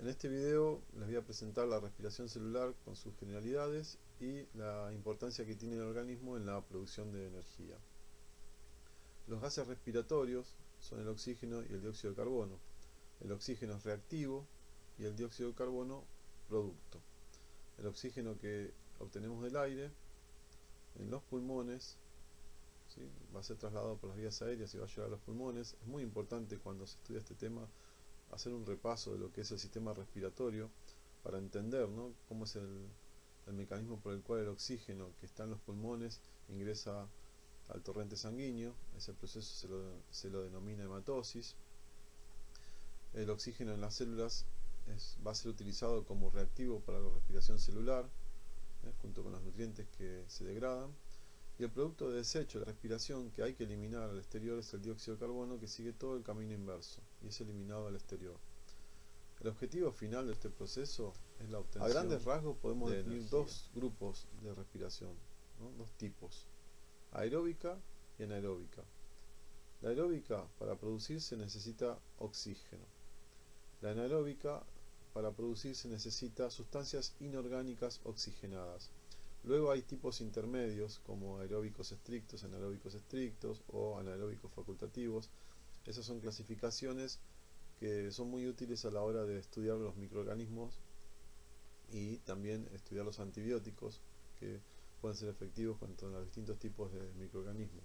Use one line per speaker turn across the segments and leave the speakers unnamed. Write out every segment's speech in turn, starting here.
este video les voy a presentar la respiración celular con sus generalidades y la importancia que tiene el organismo en la producción de energía. Los gases respiratorios son el oxígeno y el dióxido de carbono. El oxígeno es reactivo y el dióxido de carbono producto. El oxígeno que obtenemos del aire en los pulmones, ¿sí?, va a ser trasladado por las vías aéreas y va a llegar a los pulmones. Es muy importante cuando se estudia este tema hacer un repaso de lo que es el sistema respiratorio para entender, ¿no?, cómo es el mecanismo por el cual el oxígeno que está en los pulmones ingresa al torrente sanguíneo. Ese proceso se lo denomina hematosis. El oxígeno en las células va a ser utilizado como reactivo para la respiración celular, junto con los nutrientes que se degradan. Y el producto de desecho de la respiración que hay que eliminar al exterior es el dióxido de carbono, que sigue todo el camino inverso y es eliminado al exterior. El objetivo final de este proceso es la obtención. A grandes rasgos podemos definir dos grupos de respiración, ¿no?, dos tipos: aeróbica y anaeróbica. La aeróbica, para producirse, necesita oxígeno. La anaeróbica, para producirse, necesita sustancias inorgánicas oxigenadas. Luego hay tipos intermedios como aeróbicos estrictos, anaeróbicos estrictos o anaeróbicos facultativos. Esas son clasificaciones que son muy útiles a la hora de estudiar los microorganismos y también estudiar los antibióticos, que pueden ser efectivos contra los distintos tipos de microorganismos.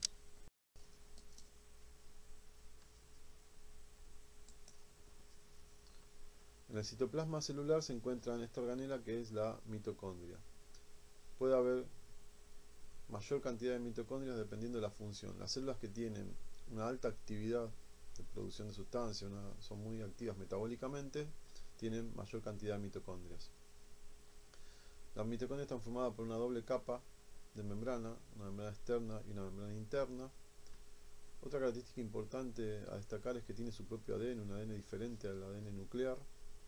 En el citoplasma celular se encuentra esta organela que es la mitocondria. Puede haber mayor cantidad de mitocondrias dependiendo de la función. Las células que tienen una alta actividad de producción de sustancias, son muy activas metabólicamente, tienen mayor cantidad de mitocondrias. Las mitocondrias están formadas por una doble capa de membrana, una membrana externa y una membrana interna. Otra característica importante a destacar es que tiene su propio ADN, un ADN diferente al ADN nuclear.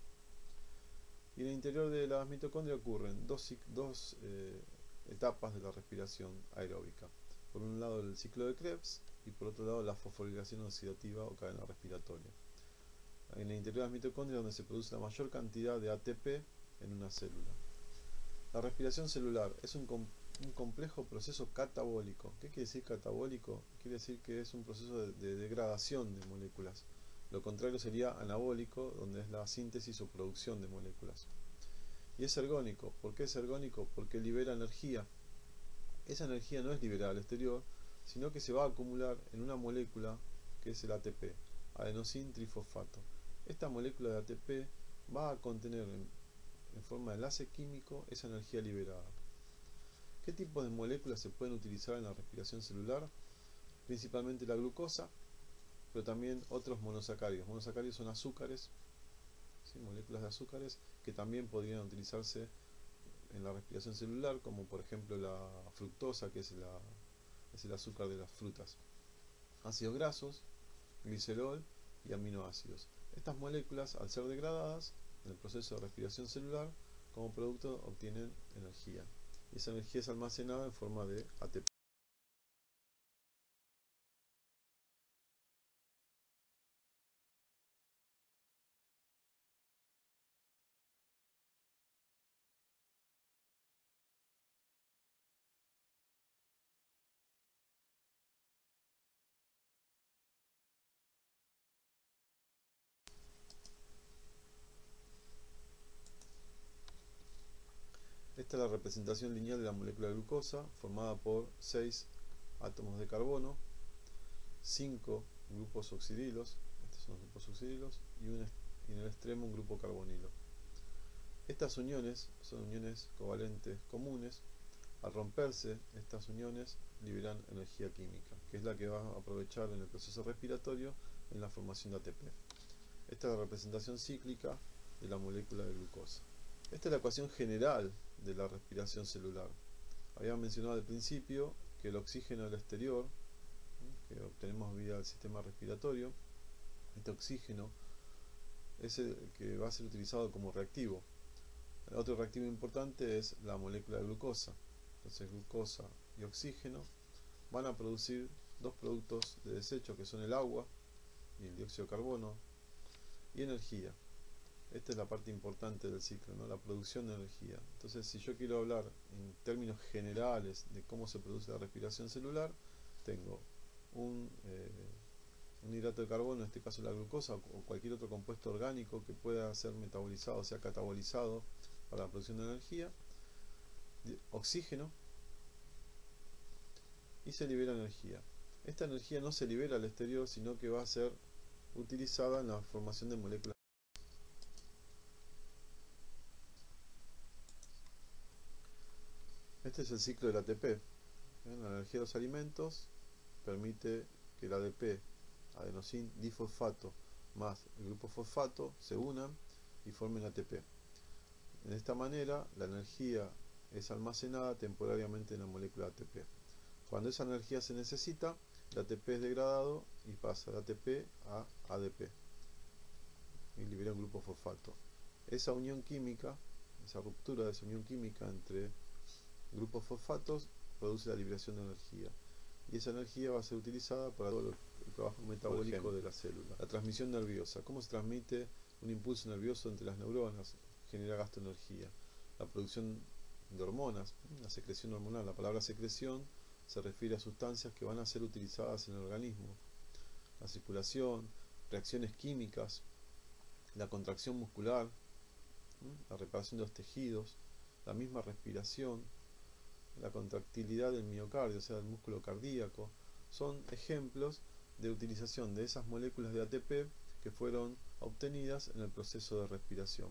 Y en el interior de las mitocondrias ocurren dos etapas de la respiración aeróbica. Por un lado el ciclo de Krebs y por otro lado la fosforilación oxidativa o cadena respiratoria. En el interior de las mitocondrias es donde se produce la mayor cantidad de ATP en una célula. La respiración celular es un complejo proceso catabólico. ¿Qué quiere decir catabólico? Quiere decir que es un proceso de degradación de moléculas. Lo contrario sería anabólico, donde es la síntesis o producción de moléculas. Y es ergónico. ¿Por qué es ergónico? Porque libera energía. Esa energía no es liberada al exterior, sino que se va a acumular en una molécula que es el ATP, adenosín trifosfato. Esta molécula de ATP va a contener en forma de enlace químico esa energía liberada. ¿Qué tipos de moléculas se pueden utilizar en la respiración celular? Principalmente la glucosa, pero también otros monosacáridos. Monosacáridos son azúcares, ¿sí?, moléculas de azúcares que también podrían utilizarse en la respiración celular, como por ejemplo la fructosa, que es el azúcar de las frutas. Ácidos grasos, glicerol y aminoácidos. Estas moléculas, al ser degradadas en el proceso de respiración celular, como producto obtienen energía. Y esa energía es almacenada en forma de ATP. Esta es la representación lineal de la molécula de glucosa, formada por 6 átomos de carbono, 5 grupos oxidilos, estos son los grupos oxidilos, y en el extremo un grupo carbonilo. Estas uniones son uniones covalentes comunes. Al romperse estas uniones liberan energía química, que es la que va a aprovechar en el proceso respiratorio en la formación de ATP. Esta es la representación cíclica de la molécula de glucosa. Esta es la ecuación general de la respiración celular. Habíamos mencionado al principio que el oxígeno del exterior, que obtenemos vía el sistema respiratorio, este oxígeno es el que va a ser utilizado como reactivo. Otro reactivo importante es la molécula de glucosa. Entonces glucosa y oxígeno van a producir dos productos de desecho, que son el agua y el dióxido de carbono, y energía. Esta es la parte importante del ciclo, ¿no? La producción de energía. Entonces, si yo quiero hablar en términos generales de cómo se produce la respiración celular, tengo un, eh, un hidrato de carbono, en este caso la glucosa, o cualquier otro compuesto orgánico que pueda ser metabolizado, o sea, catabolizado para la producción de energía, oxígeno, y se libera energía. Esta energía no se libera al exterior, sino que va a ser utilizada en la formación de moléculas. Este es el ciclo del ATP. La energía de los alimentos permite que el ADP, adenosín difosfato, más el grupo fosfato se unan y formen ATP. De esta manera, la energía es almacenada temporariamente en la molécula ATP. Cuando esa energía se necesita, el ATP es degradado y pasa de ATP a ADP y libera un grupo fosfato. Esa unión química, esa ruptura de esa unión química entre grupos fosfatos produce la liberación de energía, y esa energía va a ser utilizada para todo el trabajo metabólico de la célula. La transmisión nerviosa. ¿Cómo se transmite un impulso nervioso entre las neuronas? Genera gasto de energía. La producción de hormonas, la secreción hormonal. La palabra secreción se refiere a sustancias que van a ser utilizadas en el organismo. La circulación, reacciones químicas, la contracción muscular, la reparación de los tejidos, la misma respiración, la contractilidad del miocardio, o sea, del músculo cardíaco, son ejemplos de utilización de esas moléculas de ATP que fueron obtenidas en el proceso de respiración.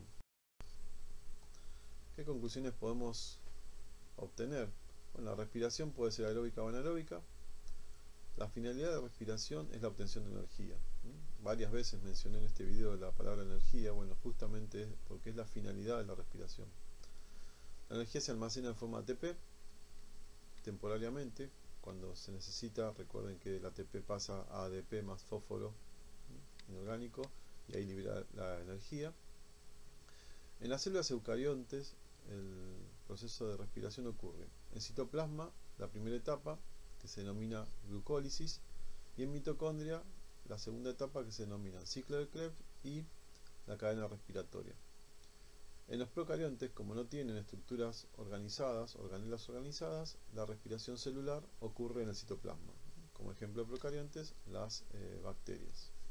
¿Qué conclusiones podemos obtener? Bueno, la respiración puede ser aeróbica o anaeróbica. La finalidad de la respiración es la obtención de energía. Varias veces mencioné en este video la palabra energía, bueno, justamente porque es la finalidad de la respiración. La energía se almacena en forma ATP temporariamente. Cuando se necesita, recuerden que el ATP pasa a ADP más fósforo inorgánico y ahí libera la energía. En las células eucariontes el proceso de respiración ocurre en citoplasma, la primera etapa que se denomina glucólisis, y en mitocondria la segunda etapa que se denomina ciclo de Krebs y la cadena respiratoria. En los procariontes, como no tienen estructuras organizadas, organelas organizadas, la respiración celular ocurre en el citoplasma. Como ejemplo de procariontes, las bacterias.